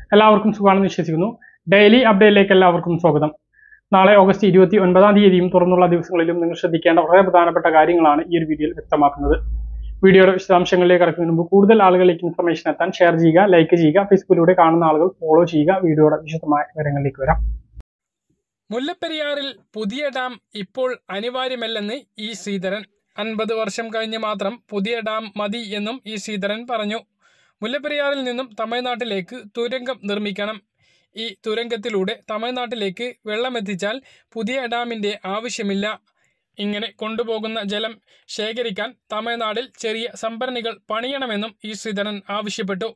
എല്ലാവർക്കും സുഖമാണെന്ന് വിശ്വസിക്കുന്നു. ഡെയിലി അപ്ഡേറ്റിലേക്ക് എല്ലാവർക്കും സ്വാഗതം. നാളെ ഓഗസ്റ്റ് 29-ാം തീയതിയും തുറന്നുള്ള ദിവസങ്ങളിലും നിങ്ങൾ ശ്രദ്ധിക്കേണ്ട വളരെ പ്രധാനപ്പെട്ട കാര്യങ്ങളാണ് ഈ ഒരു വീഡിയോയിൽ വ്യക്തമാക്കുന്നത്. വീഡിയോയുടെ വിശദാംശങ്ങളിലേക്ക് കടക്കുന്നതിന് മുമ്പ് കൂടുതൽ ആളുകളിലേക്ക് ഇൻഫർമേഷൻ എത്താൻ ഷെയർ ചെയ്യുക, ലൈക്ക് ചെയ്യുക, ഫേസ്ബുക്കിലൂടെ കാണുന്ന ആളുകൾ ഫോളോ ചെയ്യുക. വീഡിയോയുടെ വിശദമായ വിവരങ്ങളിലേക്ക് വരാം. മുല്ലപ്പെരിയാറിൽ പുതിയ ഡാം ഇപ്പോൾ അനിവാര്യമല്ലെന്ന് ഇ ശ്രീധരൻ. 50 വർഷം കഴിഞ്ഞ് മാത്രം പുതിയ ഡാം മതി എന്നും ഇ ശ്രീധരൻ പറഞ്ഞു. മുല്ലപ്പെരിയാറിൽ നിന്നും തമിഴ്നാട്ടിലേക്ക് തുരങ്കം നിർമ്മിക്കണം. ഈ തുരങ്കത്തിലൂടെ തമിഴ്നാട്ടിലേക്ക് വെള്ളമെത്തിച്ചാൽ പുതിയ ഡാമിൻ്റെ ആവശ്യമില്ല. ഇങ്ങനെ കൊണ്ടുപോകുന്ന ജലം ശേഖരിക്കാൻ തമിഴ്നാട്ടിൽ ചെറിയ സംഭരണികൾ പണിയണമെന്നും ഇ ശ്രീധരൻ ആവശ്യപ്പെട്ടു.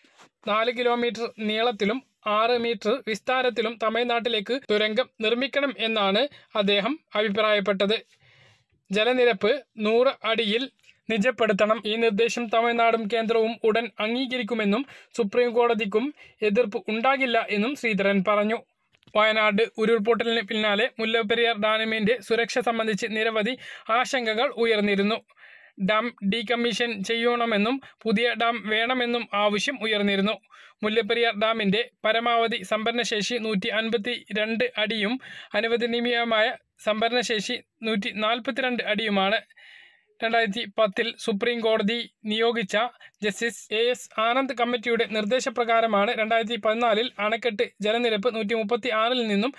4 കിലോമീറ്റർ നീളത്തിലും 6 മീറ്റർ വിസ്താരത്തിലും തമിഴ്നാട്ടിലേക്ക് തുരങ്കം നിർമ്മിക്കണം എന്നാണ് അദ്ദേഹം അഭിപ്രായപ്പെട്ടത്. ജലനിരപ്പ് 100 അടിയിൽ നിജപ്പെടുത്തണം. ഈ നിർദ്ദേശം തമിഴ്നാടും കേന്ദ്രവും ഉടൻ അംഗീകരിക്കുമെന്നും സുപ്രീം കോടതിക്കും എതിർപ്പ് ഉണ്ടാകില്ല എന്നും ശ്രീധരൻ പറഞ്ഞു. വയനാട് ഉരുൾപൊട്ടലിന് പിന്നാലെ മുല്ലപ്പെരിയാർ ഡാമിന്റെ സുരക്ഷ സംബന്ധിച്ച് നിരവധി ആശങ്കകൾ ഉയർന്നിരുന്നു. ഡാം ഡീകമ്മീഷൻ ചെയ്യണമെന്നും പുതിയ ഡാം വേണമെന്നും ആവശ്യം ഉയർന്നിരുന്നു. മുല്ലപ്പെരിയാർ ഡാമിന്റെ പരമാവധി സംഭരണശേഷി 152 അടിയും അനുവദനീയമായ സംഭരണശേഷി 142 അടിയുമാണ്. 2010-ൽ സുപ്രീം കോടതി നിയോഗിച്ച ജസ്റ്റിസ് A.S. ആനന്ദ് കമ്മിറ്റിയുടെ നിർദ്ദേശപ്രകാരമാണ് 2014-ൽ അണക്കെട്ട് ജലനിരപ്പ് 136-ൽ നിന്നും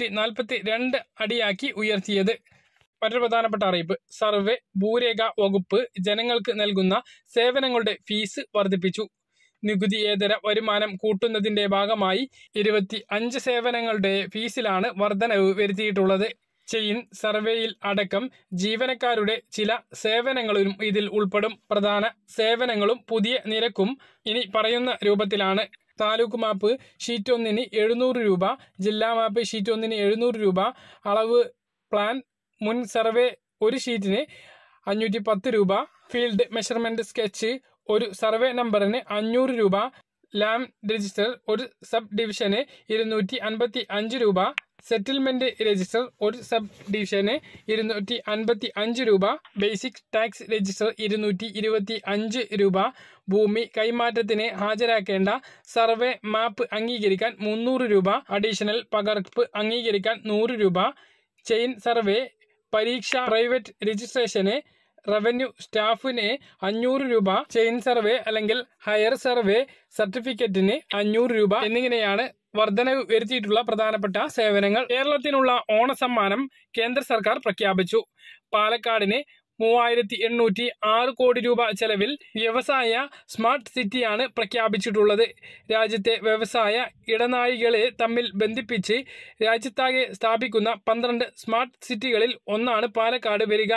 142 അടിയാക്കി ഉയർത്തിയത്. മറ്റൊരു പ്രധാനപ്പെട്ട അറിയിപ്പ്: സർവേ ഭൂരേഖ വകുപ്പ് ജനങ്ങൾക്ക് നൽകുന്ന സേവനങ്ങളുടെ ഫീസ് വർദ്ധിപ്പിച്ചു. നികുതിയേതര വരുമാനം കൂട്ടുന്നതിന്റെ ഭാഗമായി 25 സേവനങ്ങളുടെ ഫീസിലാണ് വർധനവ് വരുത്തിയിട്ടുള്ളത്. ചെയിൻ സർവേയിൽ അടക്കം ജീവനക്കാരുടെ ചില സേവനങ്ങളും ഇതിൽ ഉൾപ്പെടും. പ്രധാന സേവനങ്ങളും പുതിയ നിരക്കും ഇനി പറയുന്ന രൂപത്തിലാണ്. താലൂക്ക് മാപ്പ് ഷീറ്റ് 1-ന് 700 രൂപ, ജില്ലാ മാപ്പ് ഷീറ്റ് 1-ന് 700 രൂപ, അളവ് പ്ലാൻ മുൻ സർവേ ഒരു ഷീറ്റിന് 510 രൂപ, ഫീൽഡ് മെഷർമെന്റ് സ്കെച്ച് ഒരു സർവേ നമ്പറിന് 500 രൂപ, ലാൻഡ് രജിസ്റ്റർ ഒരു സബ് ഡിവിഷന് 255 രൂപ, സെറ്റിൽമെന്റ് രജിസ്റ്റർ ഒരു സബ് ഡിവിഷന് 255 രൂപ, ബേസിക് ടാക്സ് രജിസ്റ്റർ 225 രൂപ, ഭൂമി കൈമാറ്റത്തിന് ഹാജരാക്കേണ്ട സർവേ മാപ്പ് അംഗീകരിക്കാൻ 300 രൂപ, അഡീഷണൽ പകർപ്പ് അംഗീകരിക്കാൻ 100 രൂപ, ചെയിൻ സർവേ പരീക്ഷ പ്രൈവറ്റ് രജിസ്ട്രേഷന് റവന്യൂ സ്റ്റാഫിന് 500 രൂപ, ചെയിൻ സർവേ അല്ലെങ്കിൽ ഹയർ സർവേ സർട്ടിഫിക്കറ്റിന് 500 രൂപ എന്നിങ്ങനെയാണ് വർധനവ് വരുത്തിയിട്ടുള്ള പ്രധാനപ്പെട്ട സേവനങ്ങൾ. കേരളത്തിനുള്ള ഓണസമ്മാനം കേന്ദ്ര സർക്കാർ പ്രഖ്യാപിച്ചു. പാലക്കാടിന് 3806 കോടി രൂപ ചെലവിൽ വ്യവസായ സ്മാർട്ട് സിറ്റിയാണ് പ്രഖ്യാപിച്ചിട്ടുള്ളത്. രാജ്യത്തെ വ്യവസായ ഇടനാഴികളെ തമ്മിൽ ബന്ധിപ്പിച്ച് രാജ്യത്താകെ സ്ഥാപിക്കുന്ന 12 സ്മാർട്ട് സിറ്റികളിൽ ഒന്നാണ് പാലക്കാട് വരിക.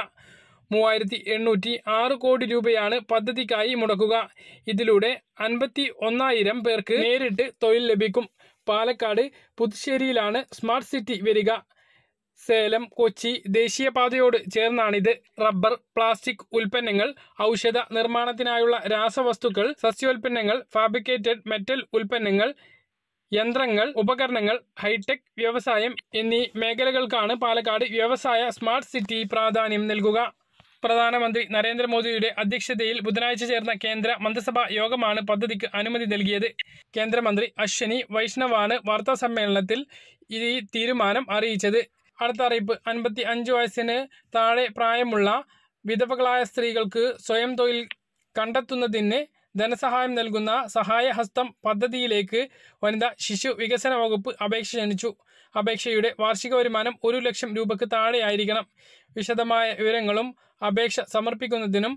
3806 കോടി രൂപയാണ് പദ്ധതിക്കായി മുടക്കുക. ഇതിലൂടെ 51,000 പേർക്ക് നേരിട്ട് തൊഴിൽ ലഭിക്കും. പാലക്കാട് പുതുശ്ശേരിയിലാണ് സ്മാർട്ട് സിറ്റി വരിക. സേലം കൊച്ചി ദേശീയപാതയോട് ചേർന്നാണിത്. റബ്ബർ, പ്ലാസ്റ്റിക് ഉൽപ്പന്നങ്ങൾ, ഔഷധ നിർമ്മാണത്തിനായുള്ള രാസവസ്തുക്കൾ, സസ്യോൽപ്പന്നങ്ങൾ, ഫാബ്രിക്കേറ്റഡ് മെറ്റൽ ഉൽപ്പന്നങ്ങൾ, യന്ത്രങ്ങൾ, ഉപകരണങ്ങൾ, ഹൈടെക് വ്യവസായം എന്നീ മേഖലകൾക്കാണ് പാലക്കാട് വ്യവസായ സ്മാർട്ട് സിറ്റി പ്രാധാന്യം നൽകുക. പ്രധാനമന്ത്രി നരേന്ദ്രമോദിയുടെ അധ്യക്ഷതയിൽ ബുധനാഴ്ച ചേർന്ന കേന്ദ്ര മന്ത്രിസഭാ യോഗമാണ് പദ്ധതിക്ക് അനുമതി നൽകിയത്. കേന്ദ്രമന്ത്രി അശ്വനി വൈഷ്ണവാണ് വാർത്താസമ്മേളനത്തിൽ ഈ തീരുമാനം അറിയിച്ചത്. അടുത്ത അറിയിപ്പ്: 55 വയസ്സിന് താഴെ പ്രായമുള്ള വിധവകളായ സ്ത്രീകൾക്ക് സ്വയം തൊഴിൽ കണ്ടെത്തുന്നതിന് ധനസഹായം നൽകുന്ന സഹായഹസ്തം പദ്ധതിയിലേക്ക് വനിതാ ശിശു വികസന വകുപ്പ് അപേക്ഷ ക്ഷണിച്ചു. അപേക്ഷയുടെ വാർഷിക വരുമാനം 1 ലക്ഷം രൂപയ്ക്ക് താഴെയായിരിക്കണം. വിശദമായ വിവരങ്ങളും അപേക്ഷ സമർപ്പിക്കുന്നതിനും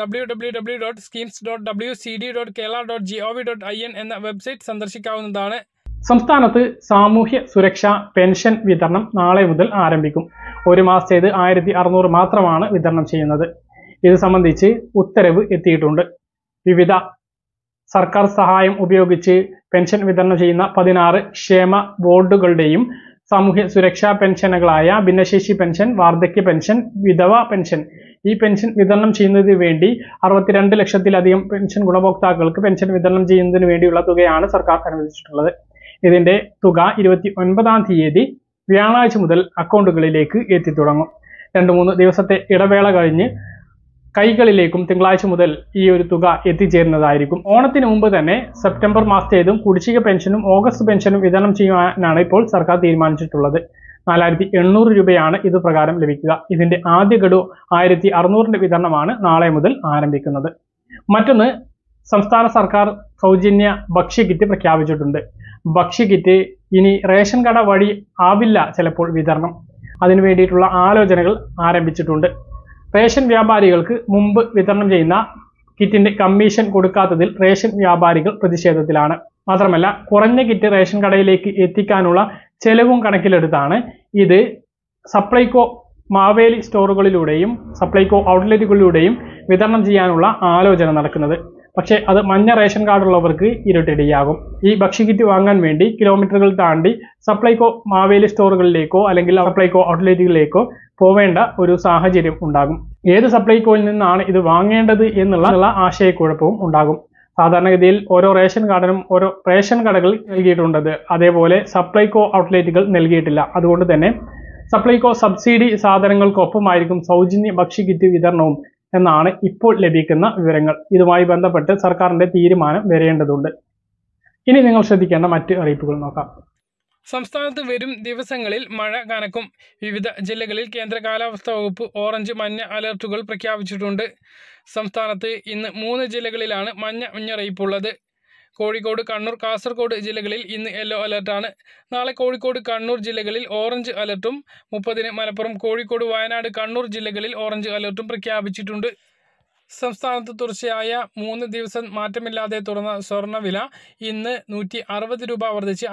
www.schemes.wcd.kerala.gov.in എന്ന വെബ്സൈറ്റ് സന്ദർശിക്കാവുന്നതാണ്. സംസ്ഥാനത്ത് സാമൂഹ്യ സുരക്ഷാ പെൻഷൻ വിതരണം നാളെ മുതൽ ആരംഭിക്കും. ഒരു മാസത്തേത് 1600 മാത്രമാണ് വിതരണം ചെയ്യുന്നത്. ഇത് സംബന്ധിച്ച് ഉത്തരവ് എത്തിയിട്ടുണ്ട്. വിവിധ സർക്കാർ സഹായം ഉപയോഗിച്ച് പെൻഷൻ വിതരണം ചെയ്യുന്ന 16 ക്ഷേമ ബോർഡുകളുടെയും സാമൂഹ്യ സുരക്ഷാ പെൻഷനുകളായ ഭിന്നശേഷി പെൻഷൻ, വാർദ്ധക്യ പെൻഷൻ, വിധവ പെൻഷൻ ഈ പെൻഷൻ വിതരണം ചെയ്യുന്നതിന് വേണ്ടി 62 ലക്ഷത്തിലധികം പെൻഷൻ ഗുണഭോക്താക്കൾക്ക് പെൻഷൻ വിതരണം ചെയ്യുന്നതിന് വേണ്ടിയുള്ള തുകയാണ് സർക്കാർ അനുവദിച്ചിട്ടുള്ളത്. ഇതിന്റെ തുക 29-ാം തീയതി വ്യാഴാഴ്ച മുതൽ അക്കൗണ്ടുകളിലേക്ക് എത്തിത്തുടങ്ങും. 2-3 ദിവസത്തെ ഇടവേള കഴിഞ്ഞ് കൈകളിലേക്കും തിങ്കളാഴ്ച മുതൽ ഈ ഒരു തുക എത്തിച്ചേരുന്നതായിരിക്കും. ഓണത്തിന് മുമ്പ് തന്നെ സെപ്റ്റംബർ മാസത്തേതും കുടിശ്ശിക പെൻഷനും ഓഗസ്റ്റ് പെൻഷനും വിതരണം ചെയ്യാനാണ് ഇപ്പോൾ സർക്കാർ തീരുമാനിച്ചിട്ടുള്ളത്. 4800 രൂപയാണ് ഇത് പ്രകാരം ലഭിക്കുക. ഇതിന്റെ ആദ്യ ഗഡു 1600 വിതരണമാണ് നാളെ മുതൽ ആരംഭിക്കുന്നത്. മറ്റൊന്ന്, സംസ്ഥാന സർക്കാർ സൗജന്യ ഭക്ഷ്യക്കിറ്റ് പ്രഖ്യാപിച്ചിട്ടുണ്ട്. ഭക്ഷ്യക്കിറ്റ് ഇനി റേഷൻ കട വഴി ആവില്ല ചിലപ്പോൾ വിതരണം. അതിനു വേണ്ടിയിട്ടുള്ള ആലോചനകൾ ആരംഭിച്ചിട്ടുണ്ട്. റേഷൻ വ്യാപാരികൾക്ക് മുമ്പ് വിതരണം ചെയ്യുന്ന കിറ്റിന്റെ കമ്മീഷൻ കൊടുക്കാത്തതിൽ റേഷൻ വ്യാപാരികൾ പ്രതിഷേധത്തിലാണ്. മാത്രമല്ല, കുറഞ്ഞ കിറ്റ് റേഷൻ കടയിലേക്ക് എത്തിക്കാനുള്ള ചെലവും കണക്കിലെടുത്താണ് ഇത് സപ്ലൈകോ മാവേലി സ്റ്റോറുകളിലൂടെയും സപ്ലൈകോ ഔട്ട്ലെറ്റുകളിലൂടെയും വിതരണം ചെയ്യാനുള്ള ആലോചന നടക്കുന്നത്. പക്ഷേ അത് മഞ്ഞ റേഷൻ കാർഡുള്ളവർക്ക് ഇരുട്ടടിയാകും. ഈ ഭക്ഷ്യക്കിറ്റ് വാങ്ങാൻ വേണ്ടി കിലോമീറ്ററുകൾ താണ്ടി സപ്ലൈകോ മാവേലി സ്റ്റോറുകളിലേക്കോ അല്ലെങ്കിൽ സപ്ലൈകോ ഔട്ട്ലെറ്റുകളിലേക്കോ പോവേണ്ട ഒരു സാഹചര്യം ഉണ്ടാകും. ഏത് സപ്ലൈകോയിൽ നിന്നാണ് ഇത് വാങ്ങേണ്ടത് എന്നുള്ള ആശയക്കുഴപ്പവും ഉണ്ടാകും. സാധാരണഗതിയിൽ ഓരോ റേഷൻ കാർഡിനും ഓരോ റേഷൻ കടകൾ നൽകിയിട്ടുണ്ടത്, അതേപോലെ സപ്ലൈകോ ഔട്ട്ലെറ്റുകൾ നൽകിയിട്ടില്ല. അതുകൊണ്ട് തന്നെ സപ്ലൈകോ സബ്സിഡി സാധനങ്ങൾക്കൊപ്പമായിരിക്കും സൗജന്യ ഭക്ഷ്യക്കിറ്റ് വിതരണവും എന്നാണ് ഇപ്പോൾ ലഭിക്കുന്ന വിവരങ്ങൾ. ഇതുമായി ബന്ധപ്പെട്ട് സർക്കാരിന്റെ തീരുമാനം വരേണ്ടതുണ്ട്. ഇനി നിങ്ങൾ ശ്രദ്ധിക്കേണ്ട മറ്റ് അറിയിപ്പുകൾ നോക്കാം. സംസ്ഥാനത്ത് വരും ദിവസങ്ങളിൽ മഴ കനക്കും. വിവിധ ജില്ലകളിൽ കേന്ദ്ര കാലാവസ്ഥാ വകുപ്പ് ഓറഞ്ച് മഞ്ഞ അലർട്ടുകൾ പ്രഖ്യാപിച്ചിട്ടുണ്ട്. സംസ്ഥാനത്ത് ഇന്ന് 3 ജില്ലകളിലാണ് മഞ്ഞ മുന്നറിയിപ്പുള്ളത്. കോഴിക്കോട്, കണ്ണൂർ, കാസർഗോഡ് ജില്ലകളിൽ ഇന്ന് യെല്ലോ അലർട്ടാണ്. നാളെ കോഴിക്കോട്, കണ്ണൂർ ജില്ലകളിൽ ഓറഞ്ച് അലർട്ടും 30-ന് മലപ്പുറം, കോഴിക്കോട്, വയനാട്, കണ്ണൂർ ജില്ലകളിൽ ഓറഞ്ച് അലർട്ടും പ്രഖ്യാപിച്ചിട്ടുണ്ട്. സംസ്ഥാനത്ത് തുടർച്ചയായ 3 ദിവസം മാറ്റമില്ലാതെ തുടർന്ന സ്വർണ്ണവില ഇന്ന് 160 രൂപ വർദ്ധിച്ച്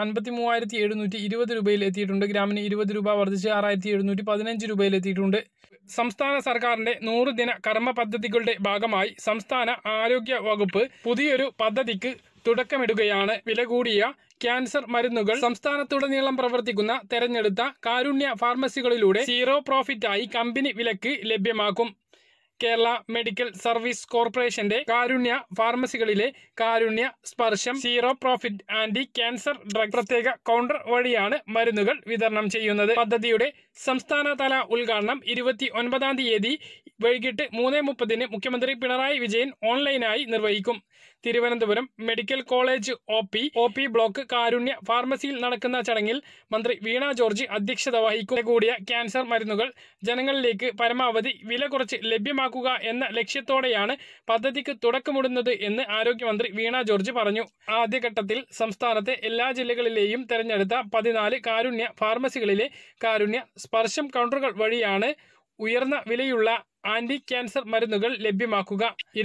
53,720 രൂപയിൽ എത്തിയിട്ടുണ്ട്. ഗ്രാമിന് 20 രൂപ വർദ്ധിച്ച് 6,715 രൂപയിൽ എത്തിയിട്ടുണ്ട്. സംസ്ഥാന സർക്കാരിന്റെ 100 ദിന കർമ്മ പദ്ധതികളുടെ ഭാഗമായി സംസ്ഥാന ആരോഗ്യ വകുപ്പ് പുതിയൊരു പദ്ധതിക്ക് തുടക്കമിടുകയാണ്. വില കൂടിയ ക്യാൻസർ മരുന്നുകൾ സംസ്ഥാനത്തുടനീളം പ്രവർത്തിക്കുന്ന തെരഞ്ഞെടുത്ത കാരുണ്യ ഫാർമസികളിലൂടെ സീറോ പ്രോഫിറ്റായി കമ്പനി വിലക്ക് ലഭ്യമാക്കും. കേരള മെഡിക്കൽ സർവീസ് കോർപ്പറേഷന്റെ കാരുണ്യ ഫാർമസികളിലെ Karunya, Sparsham, zero profit anti cancer drug പ്രത്യേക കൗണ്ടർ വഴിയാണ് മരുന്നുകൾ വിതരണം ചെയ്യുന്നത്. പദ്ധതിയുടെ സംസ്ഥാനതല ഉദ്ഘാടനം 29-ാം തീയതി വൈകിട്ട് 3:30-ന് മുഖ്യമന്ത്രി പിണറായി വിജയൻ ഓൺലൈനായി നിർവഹിക്കും. Thiruvananthapuram medical college O P block Karunya ഫാർമസിയിൽ നടക്കുന്ന ചടങ്ങിൽ മന്ത്രി വീണ ജോർജ് അധ്യക്ഷത വഹിക്കും. കൂടിയ ക്യാൻസർ മരുന്നുകൾ ജനങ്ങളിലേക്ക് പരമാവധി വില കുറച്ച് ലഭ്യമാക്കുക എന്ന ലക്ഷ്യത്തോടെയാണ് പദ്ധതിക്ക് തുടക്കമിടുന്നത് എന്ന് ആരോഗ്യമന്ത്രി വീണ ജോർജ് പറഞ്ഞു. ആദ്യഘട്ടത്തിൽ സംസ്ഥാനത്തെ എല്ലാ ജില്ലകളിലെയും തെരഞ്ഞെടുത്ത 14 കാരുണ്യ ഫാർമസികളിലെ കാരുണ്യ, സ്പർശം കൗണ്ടറുകൾ വഴിയാണ് ഉയർന്ന വിലയുള്ള ആന്റി ക്യാൻസർ മരുന്നുകൾ ലഭ്യമാക്കുക.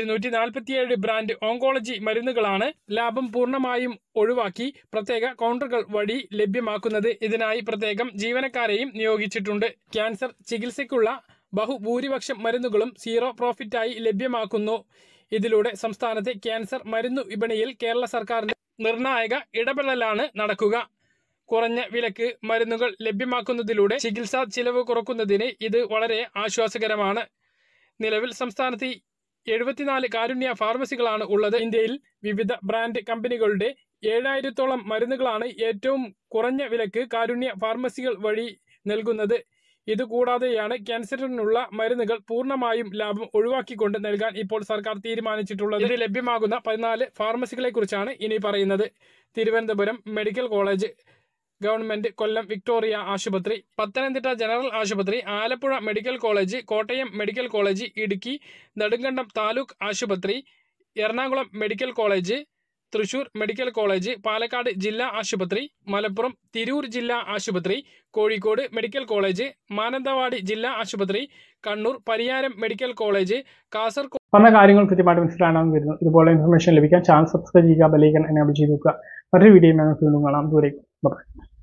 247 ബ്രാൻഡ് ഓങ്കോളജി മരുന്നുകളാണ് ലാഭം പൂർണ്ണമായും ഒഴിവാക്കി പ്രത്യേക കൗണ്ടറുകൾ വഴി ലഭ്യമാക്കുന്നത്. ഇതിനായി പ്രത്യേകം ജീവനക്കാരെയും നിയോഗിച്ചിട്ടുണ്ട്. ക്യാൻസർ ചികിത്സയ്ക്കുള്ള ബഹുഭൂരിപക്ഷം മരുന്നുകളും സീറോ പ്രോഫിറ്റായി ലഭ്യമാക്കുന്നു. ഇതിലൂടെ സംസ്ഥാനത്തെ ക്യാൻസർ മരുന്നു വിപണിയിൽ കേരള സർക്കാരിന്റെ നിർണായക ഇടപെടലാണ് നടക്കുക. കുറഞ്ഞ വിലക്ക് മരുന്നുകൾ ലഭ്യമാക്കുന്നതിലൂടെ ചികിത്സാ ചിലവ് കുറക്കുന്നതിന് ഇത് വളരെ ആശ്വാസകരമാണ്. നിലവിൽ സംസ്ഥാനത്ത് 74 കാരുണ്യ ഫാർമസികളാണ് ഉള്ളത്. ഇന്ത്യയിൽ വിവിധ ബ്രാൻഡ് കമ്പനികളുടെ 7000-ഓളം മരുന്നുകളാണ് ഏറ്റവും കുറഞ്ഞ വിലക്ക് കാരുണ്യ ഫാർമസികൾ വഴി നൽകുന്നത്. ഇതുകൂടാതെയാണ് ക്യാൻസറിനുള്ള മരുന്നുകൾ പൂർണ്ണമായും ലാഭം ഒഴിവാക്കിക്കൊണ്ട് നൽകാൻ ഇപ്പോൾ സർക്കാർ തീരുമാനിച്ചിട്ടുള്ളത്. ഇത് ലഭ്യമാകുന്ന 14 ഫാർമസികളെ കുറിച്ചാണ് ഇനി പറയുന്നത്. Thiruvananthapuram medical college, government Kollam Victoria ആശുപത്രി, പത്തനംതിട്ട ജനറൽ ആശുപത്രി, Alappuzha medical college, Kottayam medical college, Idukki Nedumkandam taluk ആശുപത്രി, Ernakulam medical college, Thrissur medical college, Palakkad ജില്ലാ ആശുപത്രി, മലപ്പുറം തിരൂർ ജില്ലാ ആശുപത്രി, കോഴിക്കോട് മെഡിക്കൽ കോളേജ്, മാനന്തവാടി ജില്ലാ ആശുപത്രി, കണ്ണൂർ പരിയാരം മെഡിക്കൽ കോളേജ്, കാസർഗോഡ്. പറഞ്ഞ കാര്യങ്ങൾ കൃത്യമായിട്ട് മനസ്സിലാണെന്ന് വരുന്നു. ഇതുപോലെ ഇൻഫർമേഷൻ ലഭിക്കാൻ ചാനൽ സബ്സ്ക്രൈബ് ചെയ്യുക, ബെൽ ഐക്കൺ എനേബിൾ ചെയ്ത് വെക്കുക. മറ്റൊരു വീഡിയോ വീണ്ടും കാണാം. ദൂരേക്കും. ബൈ.